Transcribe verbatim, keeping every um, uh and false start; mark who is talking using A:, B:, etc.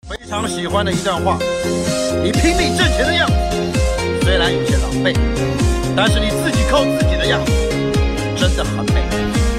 A: 非常喜欢的一段话：你拼命挣钱的样子，虽然有些狼狈，但是你自己靠自己的样子，真的很美。